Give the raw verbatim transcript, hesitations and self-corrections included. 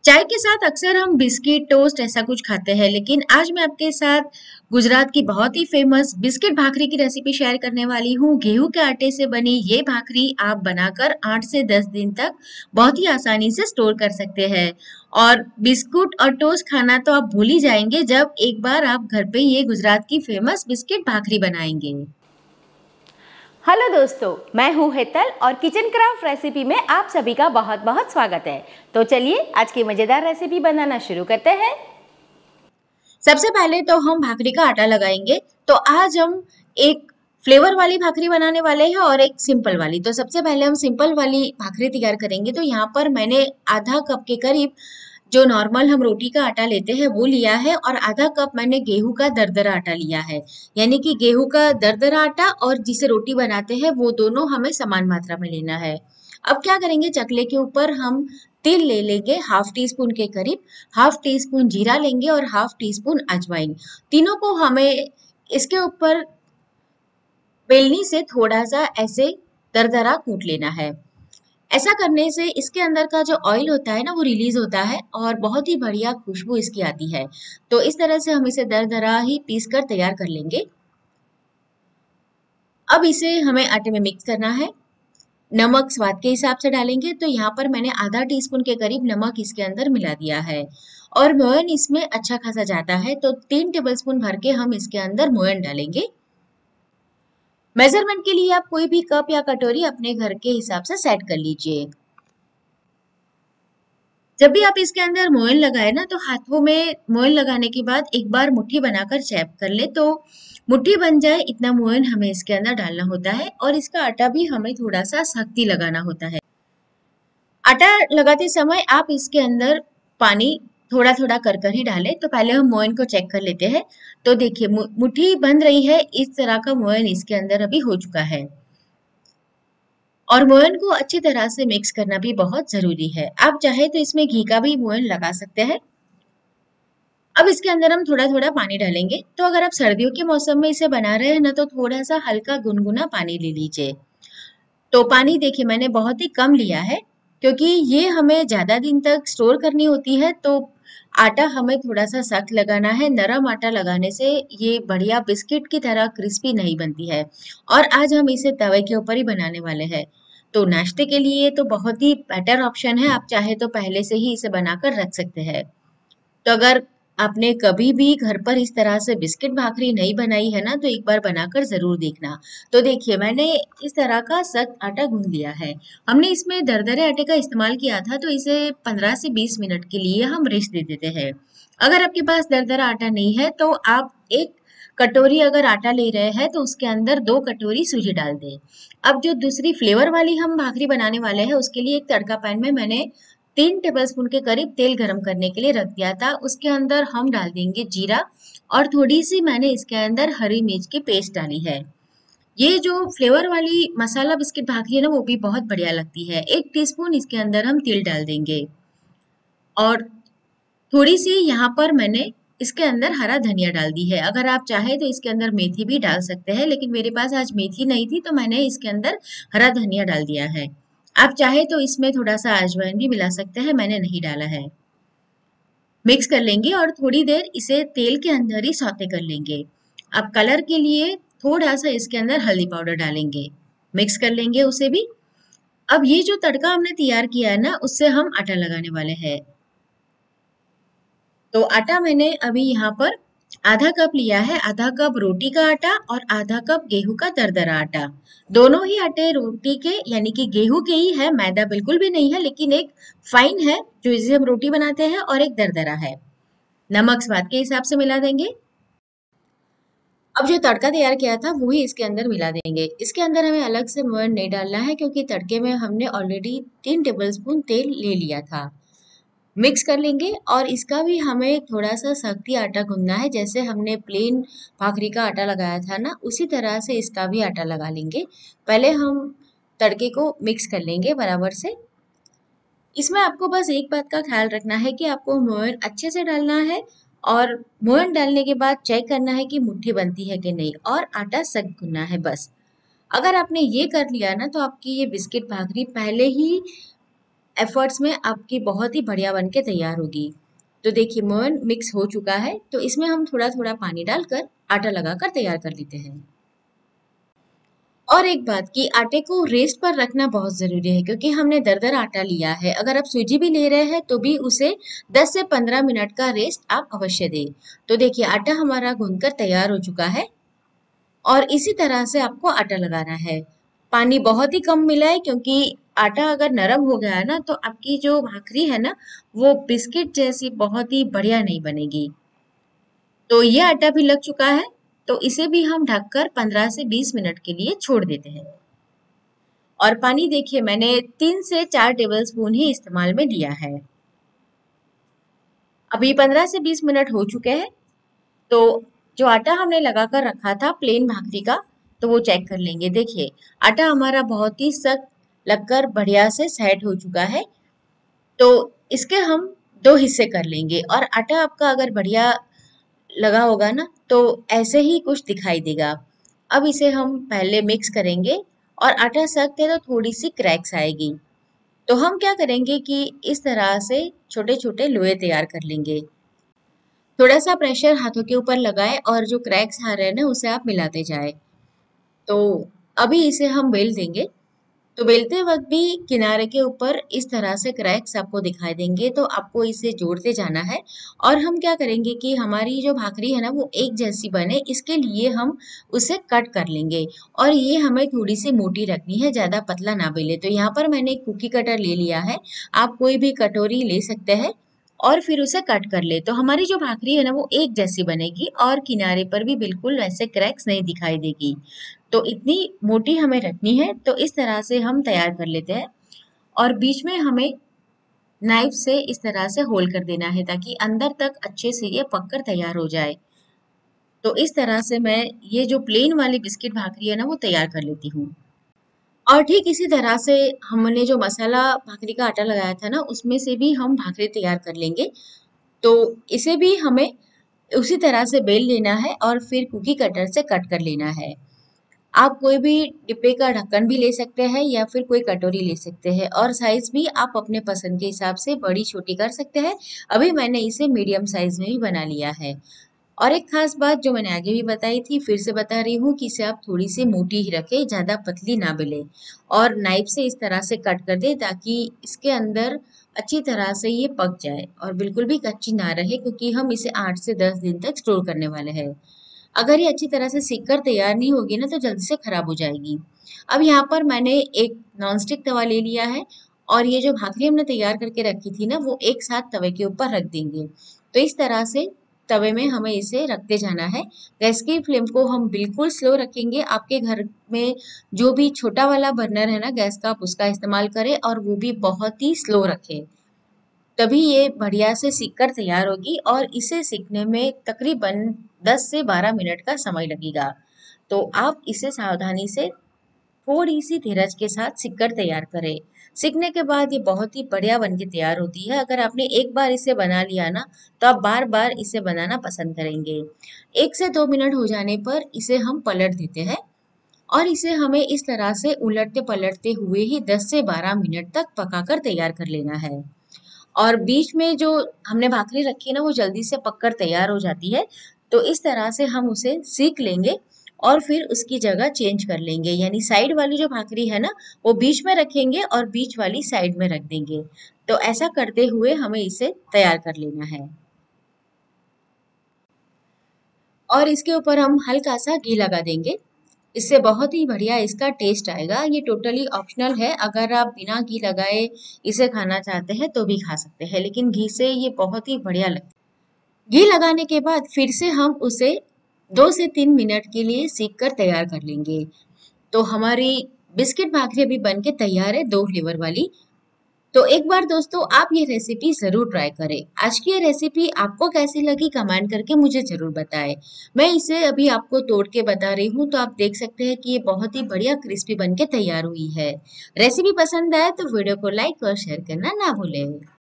चाय के साथ अक्सर हम बिस्किट टोस्ट ऐसा कुछ खाते हैं, लेकिन आज मैं आपके साथ गुजरात की बहुत ही फेमस बिस्किट भाकरी की रेसिपी शेयर करने वाली हूँ। गेहूं के आटे से बनी ये भाकरी आप बनाकर आठ से दस दिन तक बहुत ही आसानी से स्टोर कर सकते हैं। और बिस्कुट और टोस्ट खाना तो आप भूल ही जाएंगे जब एक बार आप घर पे ये गुजरात की फेमस बिस्किट भाकरी बनाएंगे। हेलो दोस्तों, मैं हूँ हेतल और किचन क्राफ्ट रेसिपी में आप सभी का बहुत बहुत स्वागत है। तो चलिए आज की मज़ेदार रेसिपी बनाना शुरू करते हैं। सबसे पहले तो हम भाकरी का आटा लगाएंगे। तो आज हम एक फ्लेवर वाली भाकरी बनाने वाले हैं और एक सिंपल वाली। तो सबसे पहले हम सिंपल वाली भाकरी तैयार करेंगे। तो यहाँ पर मैंने आधा कप के करीब जो नॉर्मल हम रोटी का आटा लेते हैं वो लिया है, और आधा कप मैंने गेहूं का दरदरा आटा लिया है। यानी कि गेहूं का दरदरा आटा और जिसे रोटी बनाते हैं वो दोनों हमें समान मात्रा में लेना है। अब क्या करेंगे, चकले के ऊपर हम तिल ले लेंगे हाफ टी स्पून के करीब, हाफ टी स्पून जीरा लेंगे और हाफ टी स्पून अजवाइन। तीनों को हमें इसके ऊपर बेलनी से थोड़ा सा ऐसे दरदरा कूट लेना है। ऐसा करने से इसके अंदर का जो ऑयल होता है ना वो रिलीज होता है और बहुत ही बढ़िया खुशबू इसकी आती है। तो इस तरह से हम इसे दरदरा ही पीस कर तैयार कर लेंगे। अब इसे हमें आटे में मिक्स करना है। नमक स्वाद के हिसाब से डालेंगे। तो यहाँ पर मैंने आधा टीस्पून के करीब नमक इसके अंदर मिला दिया है, और मोयन इसमें अच्छा खासा जाता है। तो तीन टेबलस्पून भर के हम इसके अंदर मोयन डालेंगे। मेजरमेंट के लिए आप कोई भी कप या कटोरी अपने घर के हिसाब से सेट कर लीजिए। जब भी आप इसके अंदर मोयन लगाए ना, तो हाथों में मोयन लगाने के बाद एक बार मुट्ठी बनाकर चैप कर ले। तो मुट्ठी बन जाए इतना मोयन हमें इसके अंदर डालना होता है, और इसका आटा भी हमें थोड़ा सा सख्त ही लगाना होता है। आटा लगाते समय आप इसके अंदर पानी थोड़ा थोड़ा कर कर ही डालें। तो पहले हम मोयन को चेक कर लेते हैं। तो देखिए मुट्ठी बन रही है, इस तरह का मोयन इसके अंदर अभी हो चुका है। और मोयन को अच्छी तरह से मिक्स करना भी बहुत जरूरी है। आप चाहे तो इसमें घी का भी मोयन लगा सकते हैं। अब इसके अंदर हम थोड़ा थोड़ा पानी डालेंगे। तो अगर आप सर्दियों के मौसम में इसे बना रहे हैं ना, तो थोड़ा सा हल्का गुनगुना पानी ले लीजिए। तो पानी देखिए मैंने बहुत ही कम लिया है, क्योंकि ये हमें ज्यादा दिन तक स्टोर करनी होती है। तो आटा हमें थोड़ा सा सख्त लगाना है। नरम आटा लगाने से ये बढ़िया बिस्किट की तरह क्रिस्पी नहीं बनती है। और आज हम इसे तवे के ऊपर ही बनाने वाले हैं। तो नाश्ते के लिए तो बहुत ही बेटर ऑप्शन है। आप चाहे तो पहले से ही इसे बनाकर रख सकते हैं। तो अगर आपने कभी भी घर पर इस तरह से बिस्किट भाकरी नहीं बनाई है ना, तो एक बार बनाकर जरूर देखना। तो देखिए मैंने इस तरह का सख्त आटा गूंद लिया है। हमने इसमें दरदरे आटे का इस्तेमाल किया था, तो इसे पंद्रह से बीस मिनट के लिए हम रेस्ट दे देते हैं। अगर आपके पास दरदरा आटा नहीं है तो आप एक कटोरी अगर आटा ले रहे हैं तो उसके अंदर दो कटोरी सूजी डाल दें। अब जो दूसरी फ्लेवर वाली हम भाकरी बनाने वाले हैं उसके लिए एक तड़का पैन में मैंने तीन टेबलस्पून के करीब तेल गरम करने के लिए रख दिया था। उसके अंदर हम डाल देंगे जीरा, और थोड़ी सी मैंने इसके अंदर हरी मिर्च की पेस्ट डाली है। ये जो फ्लेवर वाली मसाला बिस्किट भाकरी है ना, वो भी बहुत बढ़िया लगती है। एक टीस्पून इसके अंदर हम तिल डाल देंगे, और थोड़ी सी यहाँ पर मैंने इसके अंदर हरा धनिया डाल दी है। अगर आप चाहे तो इसके अंदर मेथी भी डाल सकते हैं, लेकिन मेरे पास आज मेथी नहीं थी तो मैंने इसके अंदर हरा धनिया डाल दिया है। आप चाहे तो इसमें थोड़ा सा अजवाइन भी मिला सकते हैं, मैंने नहीं डाला है। मिक्स कर लेंगे और थोड़ी देर इसे तेल के अंदर ही सौते कर लेंगे। अब कलर के लिए थोड़ा सा इसके अंदर हल्दी पाउडर डालेंगे, मिक्स कर लेंगे उसे भी। अब ये जो तड़का हमने तैयार किया है ना, उससे हम आटा लगाने वाले हैं। तो आटा मैंने अभी यहाँ पर आधा कप लिया है। आधा कप रोटी का आटा और आधा कप गेहूं का दरदरा आटा। दोनों ही आटे रोटी के यानी कि गेहूं के ही है, मैदा बिल्कुल भी नहीं है, लेकिन एक फाइन है जो इसे हम रोटी बनाते हैं और एक दरदरा है। नमक स्वाद के हिसाब से मिला देंगे। अब जो तड़का तैयार किया था वो ही इसके अंदर मिला देंगे। इसके अंदर हमें अलग से मोयन नहीं डालना है, क्योंकि तड़के में हमने ऑलरेडी तीन टेबलस्पून तेल ले लिया था। मिक्स कर लेंगे, और इसका भी हमें थोड़ा सा सख्ती आटा गूंदना है। जैसे हमने प्लेन भाकरी का आटा लगाया था ना, उसी तरह से इसका भी आटा लगा लेंगे। पहले हम तड़के को मिक्स कर लेंगे बराबर से। इसमें आपको बस एक बात का ख्याल रखना है कि आपको मोयन अच्छे से डालना है, और मोयन डालने के बाद चेक करना है कि मुट्ठी बनती है कि नहीं, और आटा सख्त गूंदना है बस। अगर आपने ये कर लिया ना, तो आपकी ये बिस्किट भाकरी पहले ही एफर्ट्स में आपकी बहुत ही बढ़िया बन के तैयार होगी। तो देखिए मोयन मिक्स हो चुका है, तो इसमें हम थोड़ा थोड़ा पानी डालकर आटा लगाकर तैयार कर लेते हैं। और एक बात कि आटे को रेस्ट पर रखना बहुत ज़रूरी है, क्योंकि हमने दरदरा आटा लिया है। अगर आप सूजी भी ले रहे हैं तो भी उसे दस से पंद्रह मिनट का रेस्ट आप अवश्य दें। तो देखिए आटा हमारा गूंथकर तैयार हो चुका है और इसी तरह से आपको आटा लगाना है। पानी बहुत ही कम मिला है, क्योंकि आटा अगर नरम हो गया है ना तो आपकी जो भाखरी है ना वो बिस्किट जैसी बहुत ही बढ़िया नहीं बनेगी। तो ये आटा भी लग चुका है, तो इसे भी हम ढककर पंद्रह से बीस मिनट के लिए छोड़ देते हैं। और पानी देखिए मैंने तीन से चार टेबल स्पून ही इस्तेमाल में लिया है। अभी पंद्रह से बीस मिनट हो चुके हैं, तो जो आटा हमने लगाकर रखा था प्लेन भाकरी का, तो वो चेक कर लेंगे। देखिए आटा हमारा बहुत ही सख्त लगकर बढ़िया से सेट हो चुका है। तो इसके हम दो हिस्से कर लेंगे, और आटा आपका अगर बढ़िया लगा होगा ना तो ऐसे ही कुछ दिखाई देगा। अब इसे हम पहले मिक्स करेंगे, और आटा सख्त है तो थोड़ी सी क्रैक्स आएगी। तो हम क्या करेंगे कि इस तरह से छोटे छोटे लोए तैयार कर लेंगे। थोड़ा सा प्रेशर हाथों के ऊपर लगाएं और जो क्रैक्स आ रहे हैं ना उसे आप मिलाते जाएं। तो अभी इसे हम बेल देंगे। तो बेलते वक्त भी किनारे के ऊपर इस तरह से क्रैक्स आपको दिखाई देंगे, तो आपको इसे जोड़ते जाना है। और हम क्या करेंगे कि हमारी जो भाकरी है ना वो एक जैसी बने, इसके लिए हम उसे कट कर लेंगे। और ये हमें थोड़ी सी मोटी रखनी है, ज़्यादा पतला ना बेले। तो यहाँ पर मैंने एक कुकी कटर ले लिया है, आप कोई भी कटोरी ले सकते हैं और फिर उसे कट कर ले। तो हमारी जो भाकरी है ना वो एक जैसी बनेगी, और किनारे पर भी बिल्कुल वैसे क्रैक्स नहीं दिखाई देगी। तो इतनी मोटी हमें रखनी है। तो इस तरह से हम तैयार कर लेते हैं, और बीच में हमें नाइफ से इस तरह से होल कर देना है, ताकि अंदर तक अच्छे से ये पककर तैयार हो जाए। तो इस तरह से मैं ये जो प्लेन वाली बिस्किट भाकरी है ना वो तैयार कर लेती हूँ। और ठीक इसी तरह से हमने जो मसाला भाकरी का आटा लगाया था ना उसमें से भी हम भाकरी तैयार कर लेंगे। तो इसे भी हमें उसी तरह से बेल लेना है और फिर कुकी कटर से कट कर लेना है। आप कोई भी डिब्बे का ढक्कन भी ले सकते हैं या फिर कोई कटोरी ले सकते हैं, और साइज भी आप अपने पसंद के हिसाब से बड़ी छोटी कर सकते हैं। अभी मैंने इसे मीडियम साइज में ही बना लिया है। और एक खास बात जो मैंने आगे भी बताई थी फिर से बता रही हूँ कि इसे आप थोड़ी सी मोटी ही रखें, ज़्यादा पतली ना बेले, और नाइफ से इस तरह से कट कर दे ताकि इसके अंदर अच्छी तरह से ये पक जाए और बिल्कुल भी कच्ची ना रहे, क्योंकि हम इसे आठ से दस दिन तक स्टोर करने वाले हैं। अगर ये अच्छी तरह से सिक कर तैयार नहीं होगी ना तो जल्दी से खराब हो जाएगी। अब यहाँ पर मैंने एक नॉनस्टिक तवा ले लिया है, और ये जो भाकरी हमने तैयार करके रखी थी ना वो एक साथ तवे के ऊपर रख देंगे। तो इस तरह से तवे में हमें इसे रखते जाना है। गैस की फ्लेम को हम बिल्कुल स्लो रखेंगे। आपके घर में जो भी छोटा वाला बर्नर है ना गैस का, आप उसका इस्तेमाल करें, और वो भी बहुत ही स्लो रखें, तभी ये बढ़िया से सिक कर तैयार होगी। और इसे सीखने में तकरीबन दस से बारह मिनट का समय लगेगा। तो आप इसे सावधानी से थोड़ी सी धीरज के साथ सिक कर तैयार करें। सीखने के बाद ये बहुत ही बढ़िया बन के तैयार होती है। अगर आपने एक बार इसे बना लिया ना तो आप बार बार इसे बनाना पसंद करेंगे। एक से दो मिनट हो जाने पर इसे हम पलट देते हैं, और इसे हमें इस तरह से उलटते पलटते हुए ही दस से बारह मिनट तक पकाकर तैयार कर लेना है। और बीच में जो हमने भाकरी रखी है ना वो जल्दी से पककर तैयार हो जाती है। तो इस तरह से हम उसे सीख लेंगे और फिर उसकी जगह चेंज कर लेंगे, यानी साइड वाली जो भाकरी है ना वो बीच में रखेंगे और बीच वाली साइड में रख देंगे। तो ऐसा करते हुए हमें इसे तैयार कर लेना है। और इसके ऊपर हम हल्का सा घी लगा देंगे, इससे बहुत ही बढ़िया इसका टेस्ट आएगा। ये टोटली ऑप्शनल है, अगर आप बिना घी लगाए इसे खाना चाहते हैं तो भी खा सकते हैं, लेकिन घी से ये बहुत ही बढ़िया लगता है। घी लगाने के बाद फिर से हम उसे दो से तीन मिनट के लिए सीख कर तैयार कर लेंगे। तो हमारी बिस्किट भाकरी अभी बन के तैयार है, दो फ्लेवर वाली। तो एक बार दोस्तों आप ये रेसिपी ज़रूर ट्राई करें। आज की ये रेसिपी आपको कैसी लगी कमेंट करके मुझे ज़रूर बताएं। मैं इसे अभी आपको तोड़ के बता रही हूँ, तो आप देख सकते हैं कि ये बहुत ही बढ़िया क्रिस्पी बन के तैयार हुई है। रेसिपी पसंद आए तो वीडियो को लाइक और शेयर करना ना भूलें।